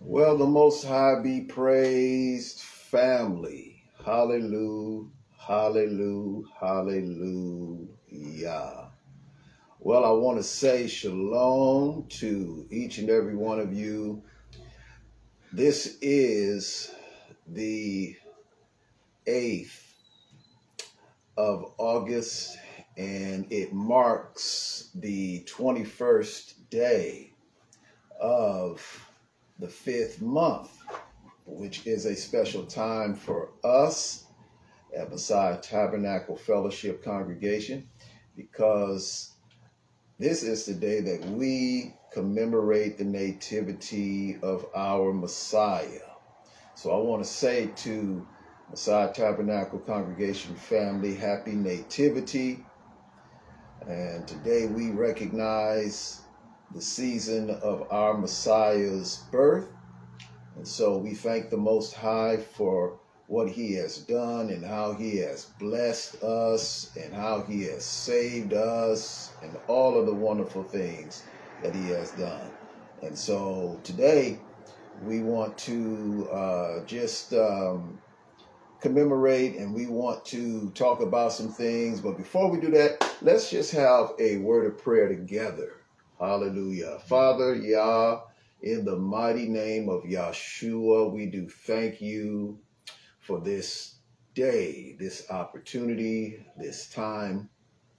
Well, the Most High be praised, family. Hallelujah, hallelujah, hallelujah. Well, I want to say shalom to each and every one of you. This is the 8th of August, and it marks the 21st day of the 5th month, which is a special time for us at Messiah Tabernacle Fellowship Congregation, because this is the day that we commemorate the nativity of our Messiah. So I want to say to Messiah Tabernacle Congregation family, happy nativity. And today we recognize the season of our Messiah's birth. And so we thank the Most High for what he has done and how he has blessed us and how he has saved us and all of the wonderful things that he has done. And so today we want to just commemorate, and we want to talk about some things. But before we do that, let's just have a word of prayer together. Hallelujah. Father, Yah, in the mighty name of Yahshua, we do thank you for this day, this opportunity, this time.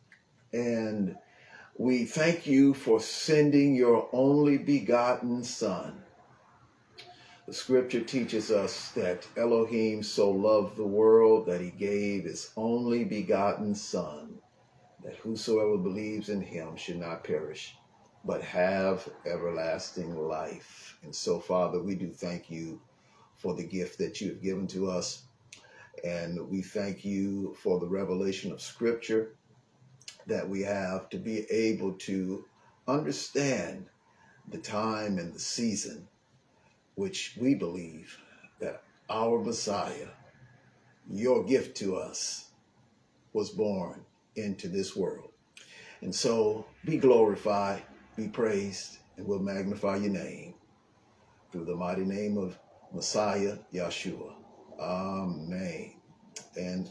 And we thank you for sending your only begotten Son. The scripture teaches us that Elohim so loved the world that he gave his only begotten Son, that whosoever believes in him should not perish, but have everlasting life. And so, Father, we do thank you for the gift that you have given to us. And we thank you for the revelation of Scripture that we have to be able to understand the time and the season which we believe that our Messiah, your gift to us, was born into this world. And so be glorified, be praised, and we'll magnify your name through the mighty name of Messiah Yahshua. Amen and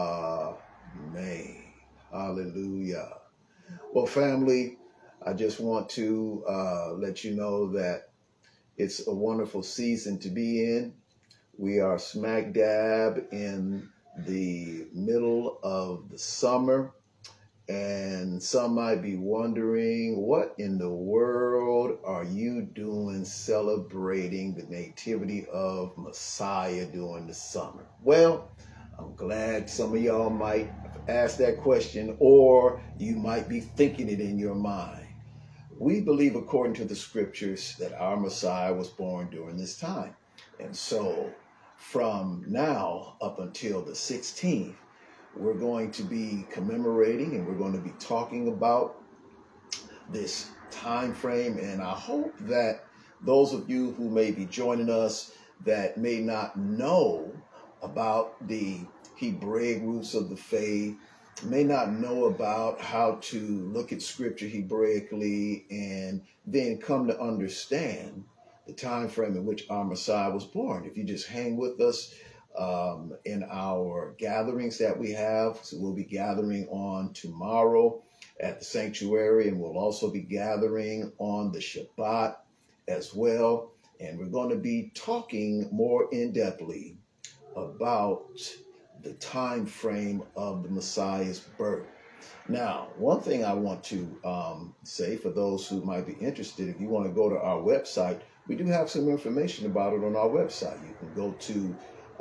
amen. Hallelujah. Well, family, I just want to let you know that it's a wonderful season to be in. We are smack dab in the middle of the summer. And some might be wondering, what in the world are you doing celebrating the nativity of Messiah during the summer? Well, I'm glad some of y'all might ask that question, or you might be thinking it in your mind. We believe, according to the scriptures, that our Messiah was born during this time. And so from now up until the 16th, we're going to be commemorating and we're going to be talking about this time frame. And I hope that those of you who may be joining us that may not know about the Hebraic roots of the faith, may not know about how to look at scripture Hebraically and then come to understand the time frame in which our Messiah was born. If you just hang with us in our gatherings that we have. So we'll be gathering on tomorrow at the sanctuary, and we'll also be gathering on the Shabbat as well. And we're going to be talking more in-depthly about the time frame of the Messiah's birth. Now, one thing I want to say for those who might be interested, if you want to go to our website, we do have some information about it on our website. You can go to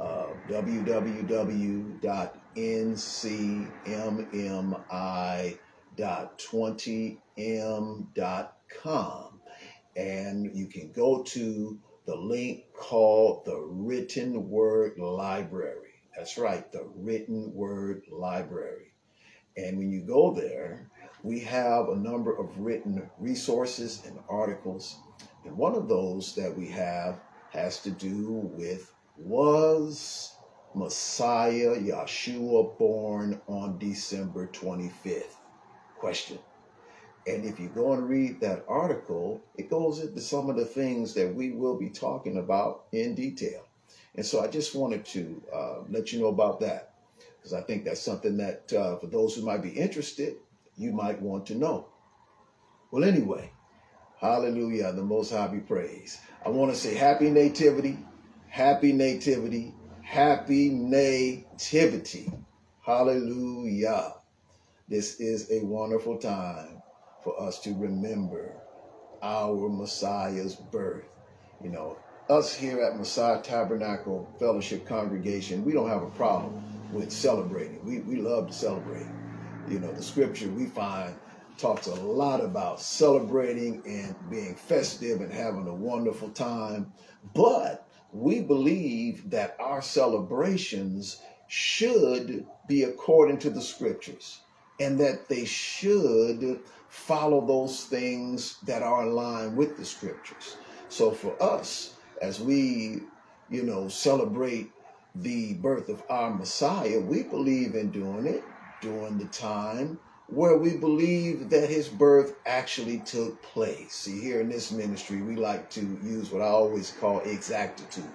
www.ncmmi.20m.com, and you can go to the link called the Written Word Library. That's right, the Written Word Library. And when you go there, we have a number of written resources and articles. And one of those that we have has to do with, was Messiah Yahshua born on December 25th? Question. And if you go and read that article, it goes into some of the things that we will be talking about in detail. And so I just wanted to let you know about that, because I think that's something that for those who might be interested, you might want to know. Well, anyway, hallelujah, the Most High be praised. I want to say happy nativity, happy nativity, happy nativity. Hallelujah. This is a wonderful time for us to remember our Messiah's birth. You know, us here at Messiah Tabernacle Fellowship Congregation, we don't have a problem with celebrating. We love to celebrate. You know, the scripture we find talks a lot about celebrating and being festive and having a wonderful time. But we believe that our celebrations should be according to the scriptures, and that they should follow those things that are in line with the scriptures. So for us, as we, you know, celebrate the birth of our Messiah, we believe in doing it during the time where we believe that his birth actually took place. See, here in this ministry, we like to use what I always call exactitude.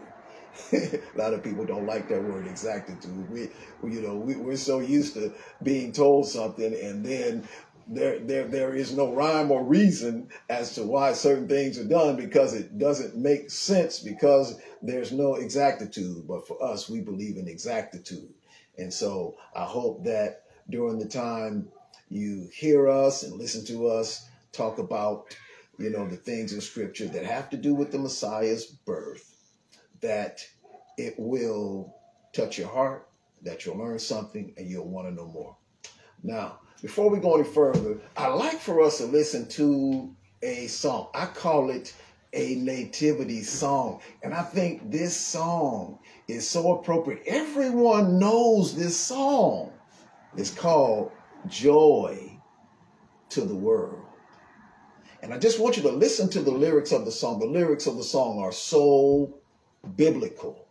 A lot of people don't like that word, exactitude. We're so used to being told something, and then there is no rhyme or reason as to why certain things are done, because it doesn't make sense, because there's no exactitude. But for us, we believe in exactitude. And so I hope that during the time you hear us and listen to us talk about, you know, the things in scripture that have to do with the Messiah's birth, that it will touch your heart, that you'll learn something, and you'll want to know more. Now, before we go any further, I like for us to listen to a song. I call it a nativity song. And I think this song is so appropriate. Everyone knows this song. It's called Joy to the World. And I just want you to listen to the lyrics of the song. The lyrics of the song are so biblical.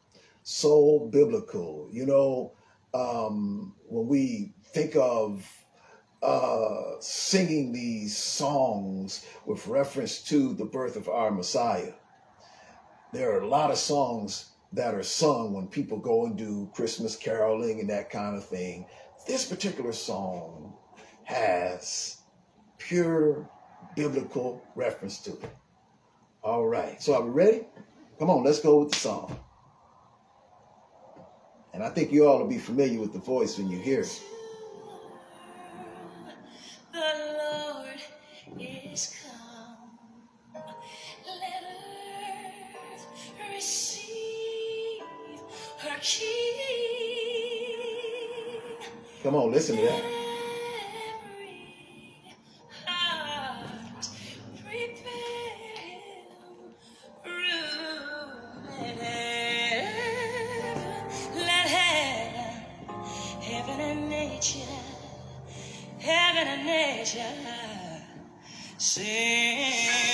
So biblical. You know, when we think of singing these songs with reference to the birth of our Messiah, there are a lot of songs that are sung when people go and do Christmas caroling and that kind of thing. This particular song has pure biblical reference to it. All right, so are we ready? Come on, let's go with the song. And I think you all will be familiar with the voice when you hear it. The Lord is come. Let earth receive her King. Come on, listen to that. Heaven and nature sing.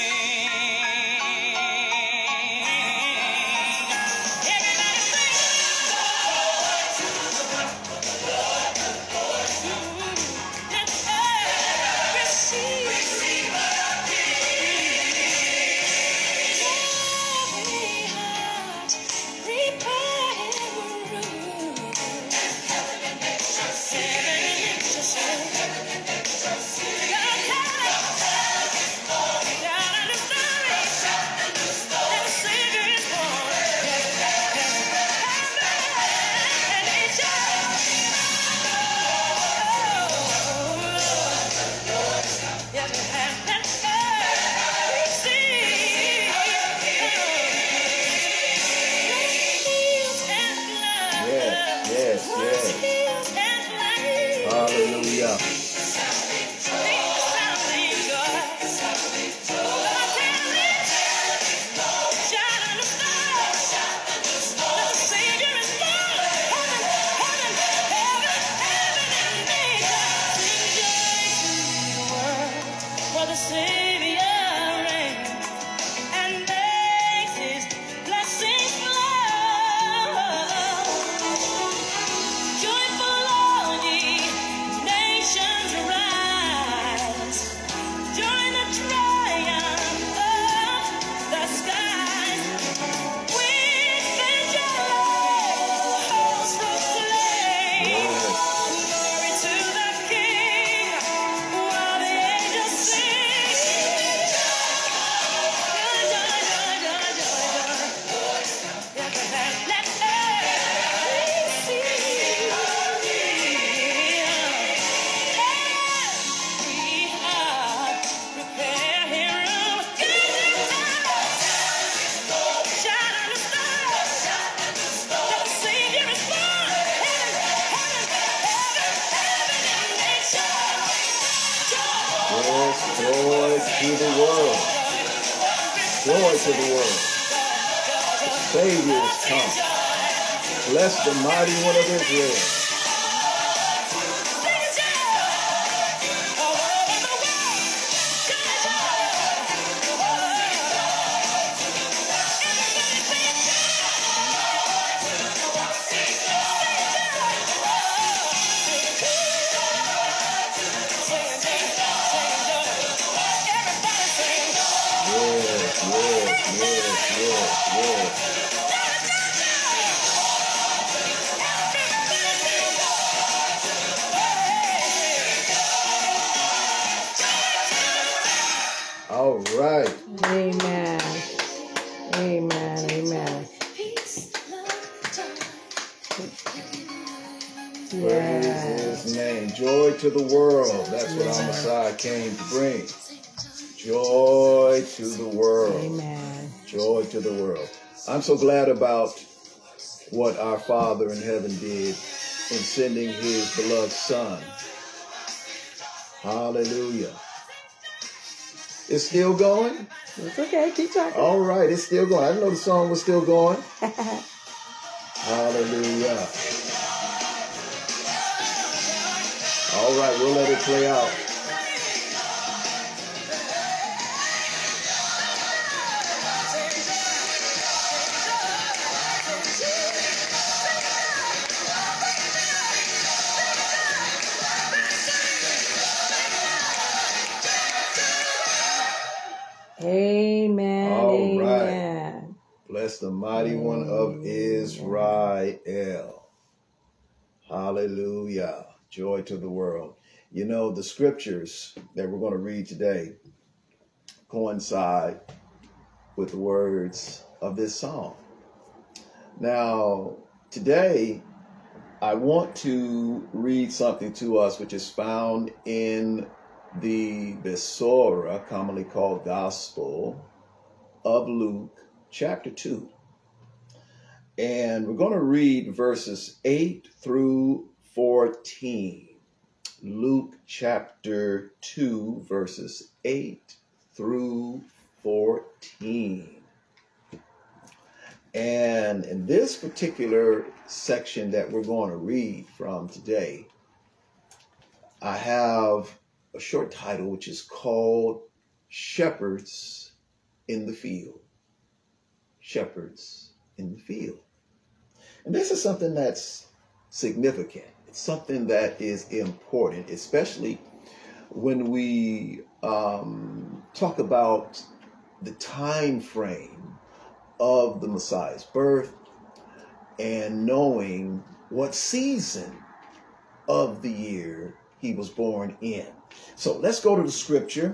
Hallelujah. Yes, joy to the world. Joy to the world. Savior is come. Bless the mighty one of Israel. All right. Amen. Amen. Amen. Praise his name. Joy to the world. That's what our Messiah came to bring. Joy to the world. Amen. Joy to the world. I'm so glad about what our Father in heaven did in sending his beloved Son. Hallelujah. It's still going? It's okay. Keep talking. All right. It's still going. I didn't know the song was still going. Hallelujah. All right. We'll let it play out. Amen. All right. Amen. Bless the mighty one of Israel. Hallelujah. Joy to the world. You know, the scriptures that we're going to read today coincide with the words of this song. Now, today, I want to read something to us which is found in the Besorah, commonly called Gospel of Luke, chapter 2. And we're going to read verses 8 through 14. Luke chapter 2, verses 8 through 14. And in this particular section that we're going to read from today, I have a short title which is called Shepherds in the Field. Shepherds in the Field. And this is something that's significant. It's something that is important, especially when we talk about the time frame of the Messiah's birth and knowing what season of the year he was born in. So let's go to the scripture.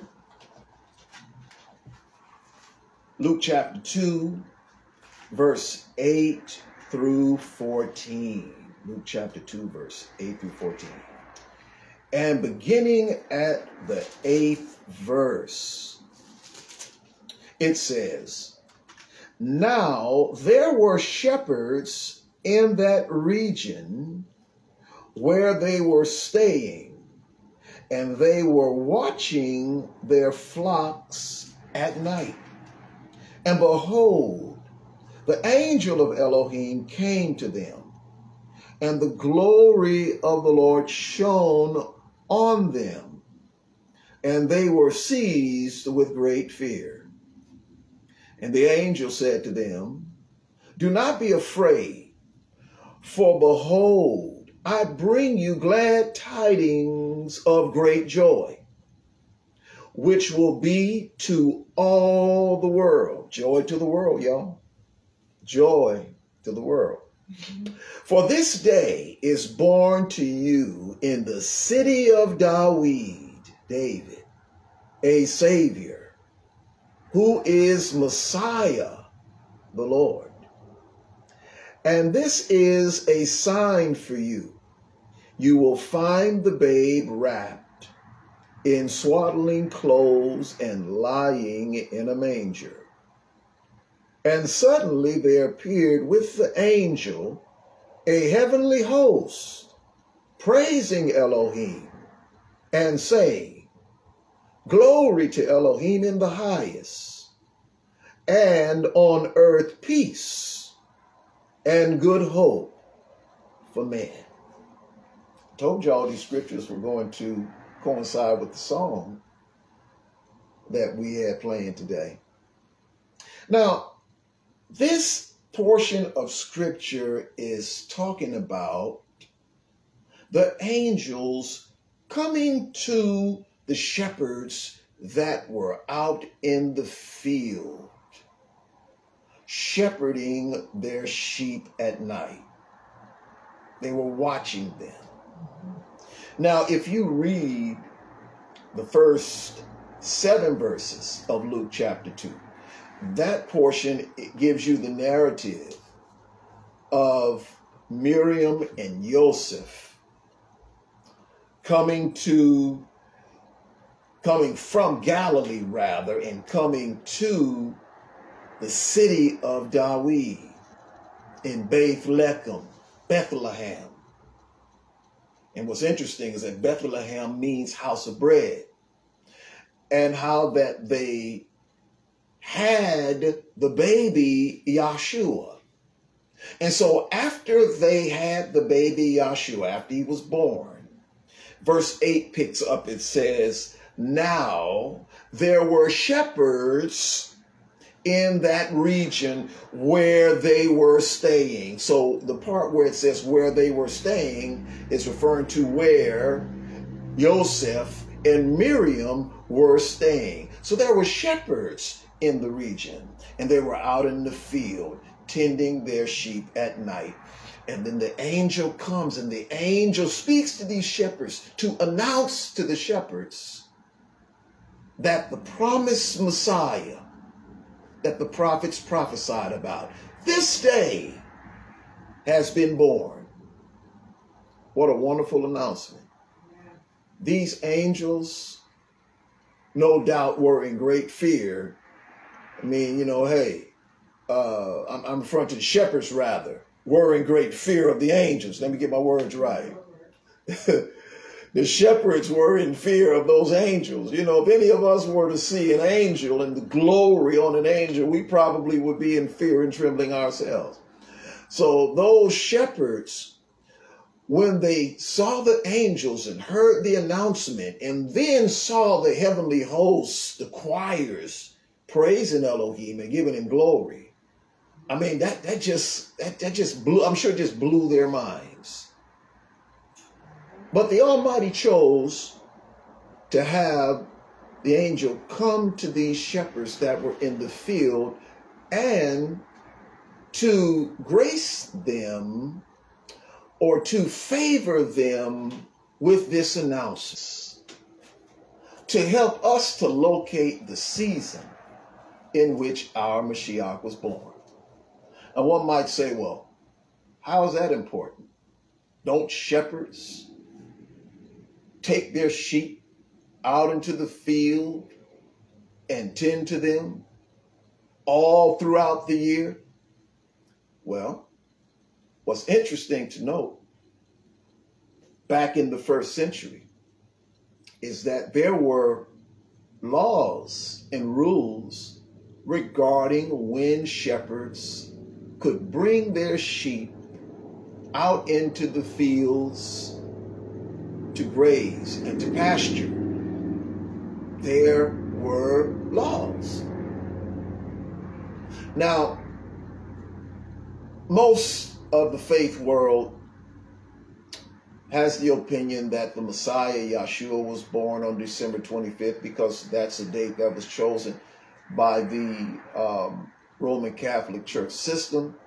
Luke chapter 2, verse 8 through 14. Luke chapter 2, verse 8 through 14. And beginning at the 8th verse, it says, Now there were shepherds in that region where they were staying, and they were watching their flocks at night. And behold, the angel of Elohim came to them, and the glory of the Lord shone on them, and they were seized with great fear. And the angel said to them, Do not be afraid, for behold, I bring you glad tidings of great joy, which will be to all the world. Joy to the world, y'all. Joy to the world. For this day is born to you in the city of David, a Savior, who is Messiah, the Lord. And this is a sign for you. You will find the babe wrapped in swaddling clothes and lying in a manger. And suddenly there appeared with the angel a heavenly host, praising Elohim and saying, Glory to Elohim in the highest, and on earth peace and good hope for men. I told y'all these scriptures were going to coincide with the song that we had playing today. Now, this portion of scripture is talking about the angels coming to the shepherds that were out in the field, shepherding their sheep at night. They were watching them. Now, if you read the first 7 verses of Luke chapter 2, that portion, it gives you the narrative of Miriam and Joseph coming from Galilee rather, and coming to the city of David in Bethlehem. And what's interesting is that Bethlehem means house of bread, and how that they had the baby Yahshua. And so after they had the baby Yahshua, after he was born, verse 8 picks up, it says, now there were shepherds in that region where they were staying. So the part where it says where they were staying is referring to where Joseph and Miriam were staying. So there were shepherds in the region, and they were out in the field tending their sheep at night. And then the angel comes, and the angel speaks to these shepherds to announce to the shepherds that the promised Messiah that the prophets prophesied about this day has been born. What a wonderful announcement. These angels, no doubt, were in great fear. I mean, you know, hey, I'm referring to the shepherds rather, were in great fear of the angels. Let me get my words right. The shepherds were in fear of those angels. You know, if any of us were to see an angel and the glory on an angel, we probably would be in fear and trembling ourselves. So those shepherds, when they saw the angels and heard the announcement, and then saw the heavenly hosts, the choirs, praising Elohim and giving him glory, I mean, that just blew, I'm sure it just blew their minds. But the Almighty chose to have the angel come to these shepherds that were in the field and to grace them, or to favor them with this announcement, to help us to locate the season in which our Mashiach was born. And one might say, well, how is that important? Don't shepherds take their sheep out into the field and tend to them all throughout the year? Well, what's interesting to note, back in the first century, is that there were laws and rules regarding when shepherds could bring their sheep out into the fields to graze and to pasture. There were laws. Now, most of the faith world has the opinion that the Messiah, Yahshua, was born on December 25th because that's a date that was chosen by the Roman Catholic Church system.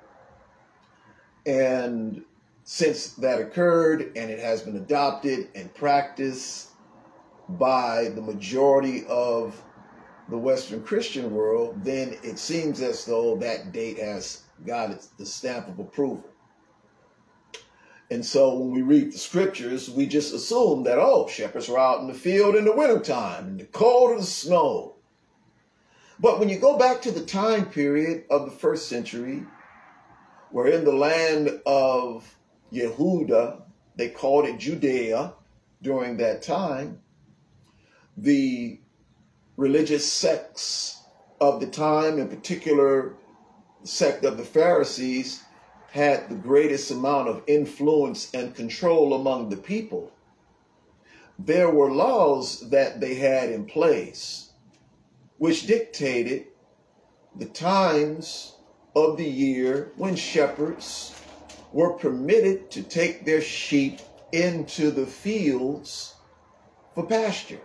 And since that occurred and it has been adopted and practiced by the majority of the Western Christian world, then it seems as though that date has got the stamp of approval. And so when we read the scriptures, we just assume that, oh, shepherds are out in the field in the wintertime, in the cold of the snow. But when you go back to the time period of the first century, where in the land of Yehuda, they called it Judea during that time, the religious sects of the time, in particular, the sect of the Pharisees, had the greatest amount of influence and control among the people, there were laws that they had in place which dictated the times of the year when shepherds were permitted to take their sheep into the fields for pasture.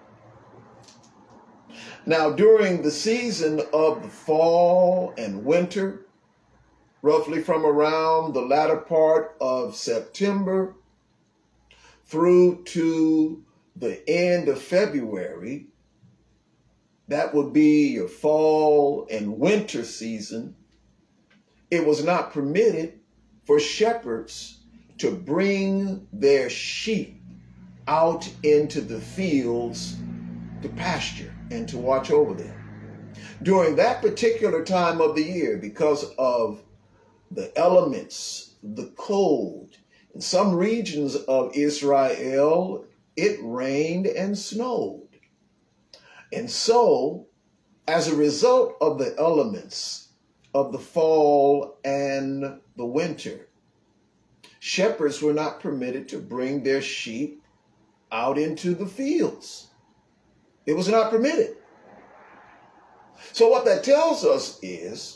Now, during the season of the fall and winter, roughly from around the latter part of September through to the end of February, that would be your fall and winter season, it was not permitted for shepherds to bring their sheep out into the fields to pasture and to watch over them. During that particular time of the year, because of the elements, the cold, in some regions of Israel, it rained and snowed. And so, as a result of the elements of the fall and the winter, shepherds were not permitted to bring their sheep out into the fields. It was not permitted. So what that tells us is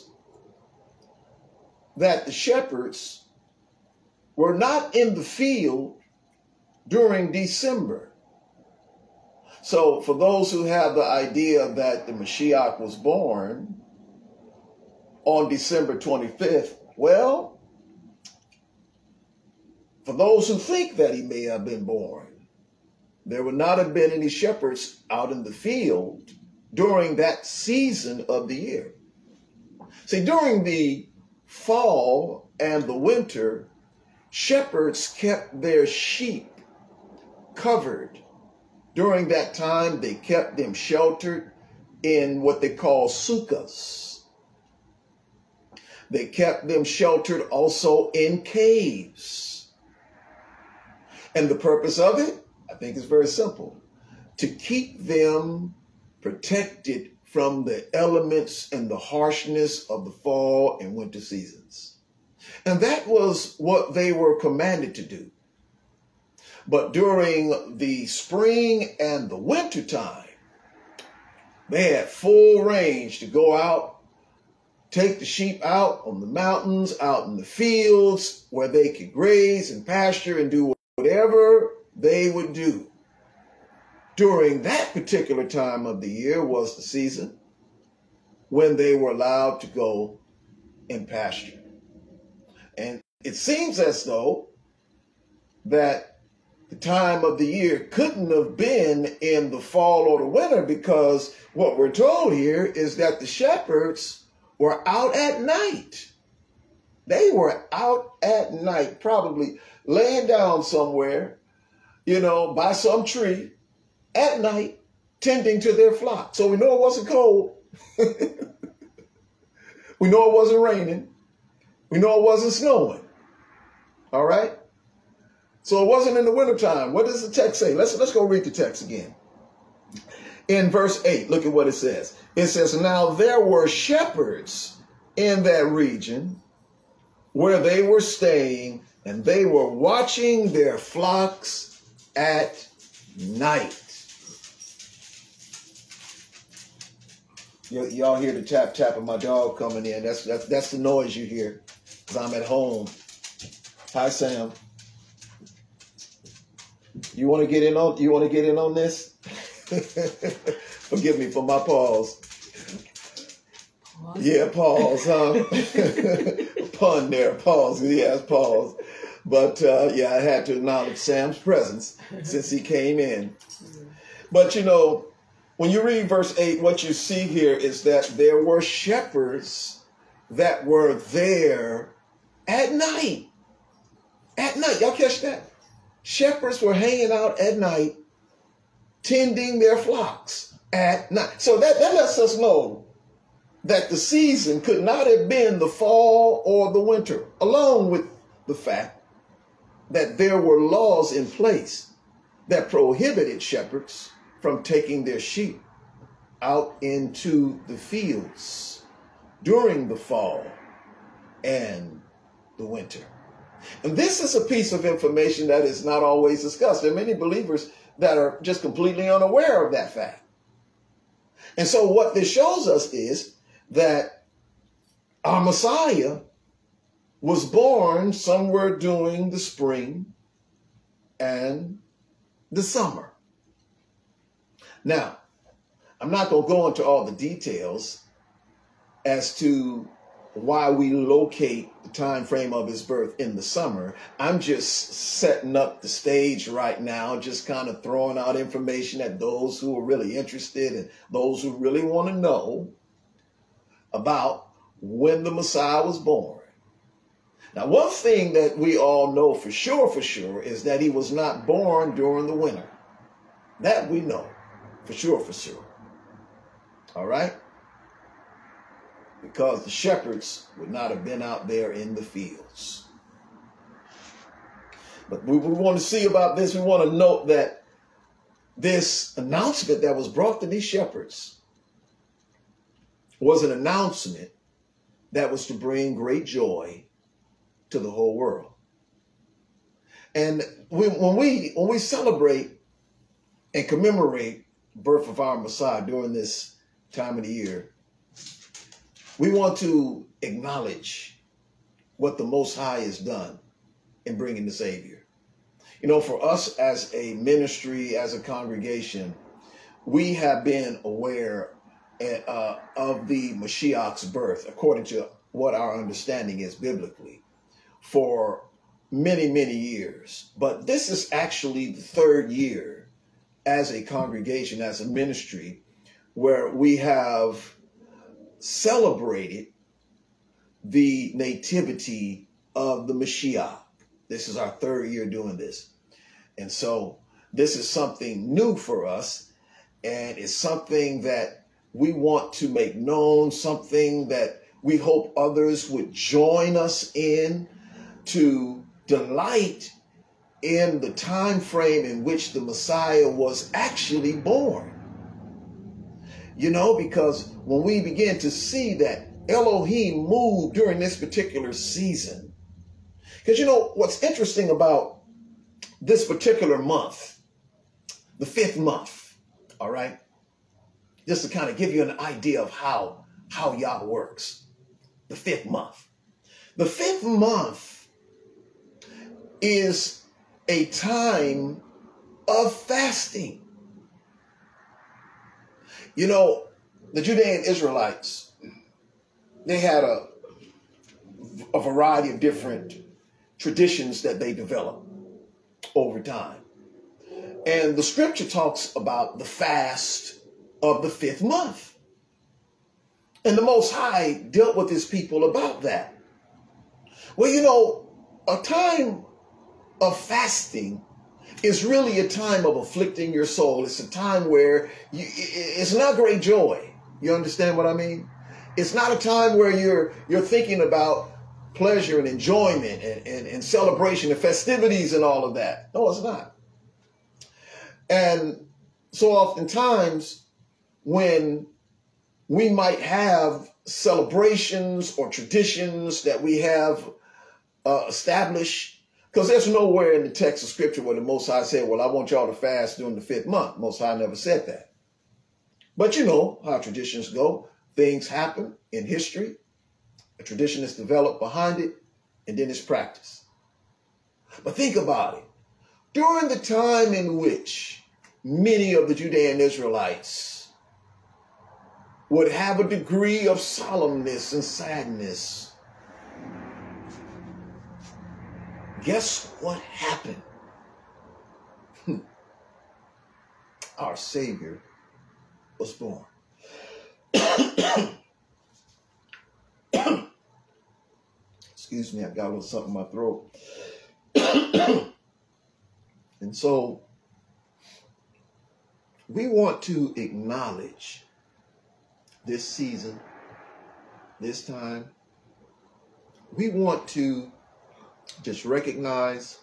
that the shepherds were not in the field during December. So for those who have the idea that the Mashiach was born on December 25th, well, for those who think that he may have been born, there would not have been any shepherds out in the field during that season of the year. See, during the fall and the winter, shepherds kept their sheep covered. During that time, they kept them sheltered in what they call sukkahs. They kept them sheltered also in caves. And the purpose of it, I think, is very simple: to keep them protected from the elements and the harshness of the fall and winter seasons. And that was what they were commanded to do. But during the spring and the winter time, they had full range to go out, take the sheep out on the mountains, out in the fields where they could graze and pasture and do whatever they would do. During that particular time of the year was the season when they were allowed to go and pasture. And it seems as though that the time of the year couldn't have been in the fall or the winter, because what we're told here is that the shepherds were out at night. They were out at night, probably laying down somewhere, by some tree at night, tending to their flock. So we know it wasn't cold. We know it wasn't raining. We know it wasn't snowing. All right? So it wasn't in the wintertime. What does the text say? Let's go read the text again. In verse 8, look at what it says. It says, "Now there were shepherds in that region where they were staying, and they were watching their flocks at night." Y'all hear the tap of my dog coming in. That's the noise you hear, because I'm at home. Hi, Sam. You want to get in on this? Forgive me for my pause. Pause. Yeah, pause, huh? Pun there, pause. Yes, pause. But yeah, I had to acknowledge Sam's presence since he came in. But when you read verse 8, what you see here is that there were shepherds that were there at night. At night. Y'all catch that? Shepherds were hanging out at night, tending their flocks at night. So that lets us know that the season could not have been the fall or the winter, along with the fact that there were laws in place that prohibited shepherds from taking their sheep out into the fields during the fall and the winter. And this is a piece of information that is not always discussed. There are many believers that are just completely unaware of that fact. And so what this shows us is that our Messiah was born somewhere during the spring and the summer. Now, I'm not going to go into all the details as to why we locate the time frame of his birth in the summer. I'm just setting up the stage right now, just kind of throwing out information at those who are really interested and those who really want to know about when the Messiah was born. Now, one thing that we all know for sure, is that he was not born during the winter. That we know for sure. All right? Because the shepherds would not have been out there in the fields. But we want to see about this. We want to note that this announcement that was brought to these shepherds was an announcement that was to bring great joy to the whole world. And when we celebrate and commemorate the birth of our Messiah during this time of the year, we want to acknowledge what the Most High has done in bringing the Savior. You know, for us as a ministry, as a congregation, we have been aware of the Mashiach's birth, according to what our understanding is biblically, for many, many years. But this is actually the third year as a congregation, as a ministry, where we have celebrated the nativity of the Mashiach. This is our third year doing this. And so this is something new for us, and it's something that we want to make known, something that we hope others would join us in, to delight in the time frame in which the Messiah was actually born. You know, because when we begin to see that Elohim moved during this particular season, because you know what's interesting about this particular month, the 5th month, all right, just to kind of give you an idea of how Yah works, the 5th month. The 5th month is a time of fasting. You know, the Judean Israelites, they had a variety of different traditions that they developed over time. And the scripture talks about the fast of the 5th month. And the Most High dealt with his people about that. Well, you know, a time of fasting is really a time of afflicting your soul. It's a time where it's not great joy. You understand what I mean? It's not a time where you're thinking about pleasure and enjoyment and celebration and festivities and all of that. No, it's not. And so oftentimes when we might have celebrations or traditions that we have established, because there's nowhere in the text of scripture where the Most High said, well, I want y'all to fast during the 5th month. Most High never said that. But you know how traditions go. Things happen in history. A tradition is developed behind it, and then it's practiced. But think about it. During the time in which many of the Judean Israelites would have a degree of solemnness and sadness, guess what happened? Our Savior was born. Excuse me, I got a little something in my throat. And so we want to acknowledge this season, this time. We want to just recognize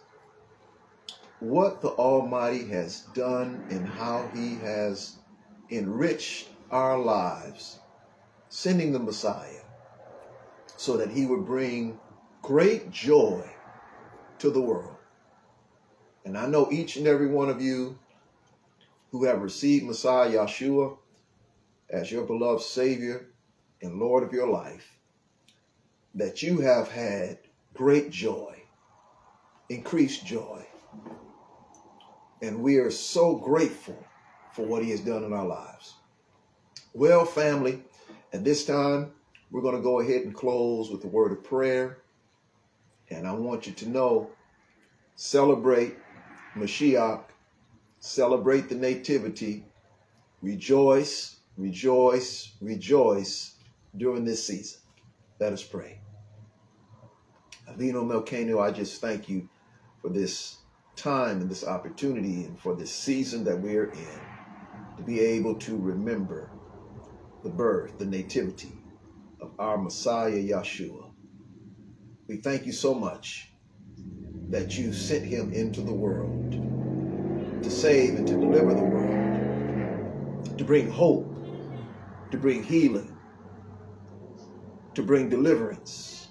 what the Almighty has done and how he has enriched our lives, sending the Messiah so that he would bring great joy to the world. And I know each and every one of you who have received Messiah Yahshua as your beloved Savior and Lord of your life, that you have had great joy, increased joy. And we are so grateful for what he has done in our lives. Well, family, at this time, we're going to go ahead and close with the word of prayer. And I want you to know, celebrate Mashiach, celebrate the Nativity, rejoice, rejoice, rejoice during this season. Let us pray. Avinu Melkeinu, I just thank you for this time and this opportunity and for this season that we are in, to be able to remember the birth, the nativity of our Messiah Yahshua. We thank you so much that you sent him into the world to save and to deliver the world, to bring hope, to bring healing, to bring deliverance,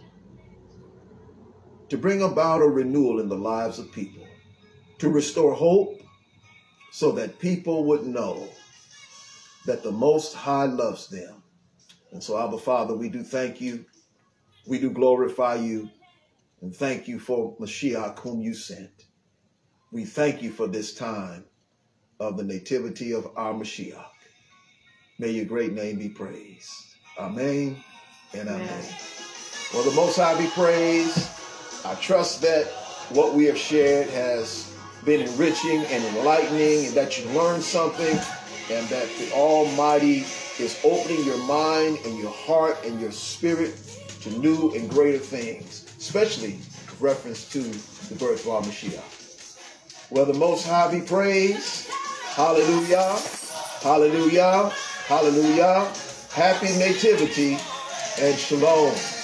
to bring about a renewal in the lives of people, to restore hope so that people would know that the Most High loves them. And so, Abba Father, we do thank you, we do glorify you, and thank you for Mashiach whom you sent. We thank you for this time of the nativity of our Mashiach. May your great name be praised. Amen and amen. Amen. Well, the Most High be praised. I trust that what we have shared has been enriching and enlightening, and that you learned something, and that the Almighty is opening your mind and your heart and your spirit to new and greater things, especially with reference to the birth of our Mashiach. Well, the Most High be praised. Hallelujah. Hallelujah. Hallelujah. Happy Nativity and Shalom.